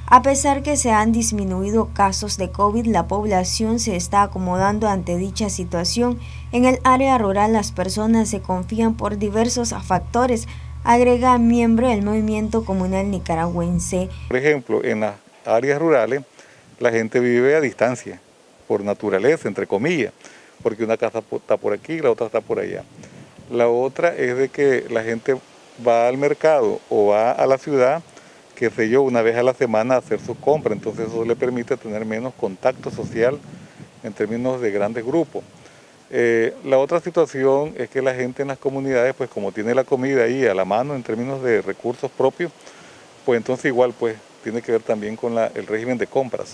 A pesar que se han disminuido casos de COVID, la población se está acomodando ante dicha situación. En el área rural las personas se confían por diversos factores, agrega miembro del Movimiento Comunal Nicaragüense. Por ejemplo, en las áreas rurales la gente vive a distancia, por naturaleza, entre comillas, porque una casa está por aquí y la otra está por allá. La otra es de que la gente va al mercado o va a la ciudad, qué sé yo, una vez a la semana a hacer sus compras, entonces eso le permite tener menos contacto social en términos de grandes grupos. La otra situación es que la gente en las comunidades, pues como tiene la comida ahí a la mano en términos de recursos propios, pues entonces igual pues tiene que ver también con el régimen de compras.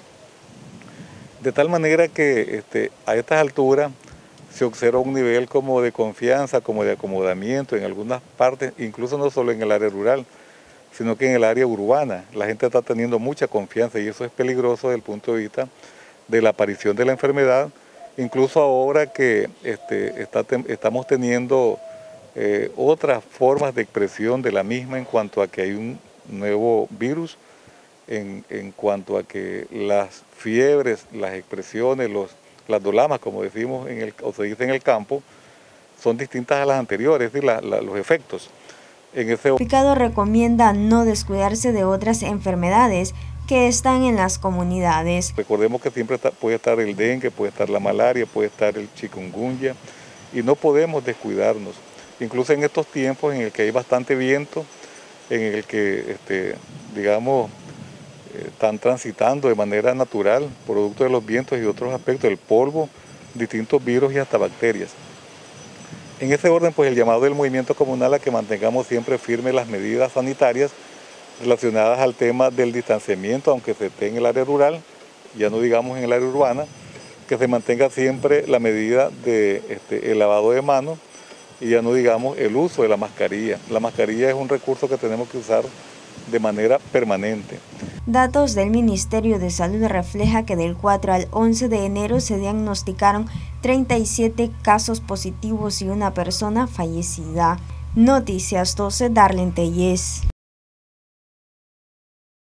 De tal manera que a estas alturas se observa un nivel como de confianza, como de acomodamiento en algunas partes, incluso no solo en el área rural, sino que en el área urbana. La gente está teniendo mucha confianza y eso es peligroso desde el punto de vista de la aparición de la enfermedad, incluso ahora que estamos teniendo otras formas de expresión de la misma en cuanto a que hay un nuevo virus, en cuanto a que las fiebres, las expresiones, las dolamas, como decimos o se dice en el campo, son distintas a las anteriores, es decir, los efectos. El certificado recomienda no descuidarse de otras enfermedades que están en las comunidades. Recordemos que siempre puede estar el dengue, puede estar la malaria, puede estar el chikungunya y no podemos descuidarnos. Incluso en estos tiempos en el que hay bastante viento, en el que, digamos, están transitando de manera natural, producto de los vientos y otros aspectos, el polvo, distintos virus y hasta bacterias. En ese orden, pues el llamado del movimiento comunal a que mantengamos siempre firmes las medidas sanitarias relacionadas al tema del distanciamiento, aunque se esté en el área rural, ya no digamos en el área urbana, que se mantenga siempre la medida de el lavado de manos y ya no digamos el uso de la mascarilla. La mascarilla es un recurso que tenemos que usar de manera permanente. Datos del Ministerio de Salud refleja que del 4 al 11 de enero se diagnosticaron 37 casos positivos y una persona fallecida. Noticias 12, Darlene Tellez.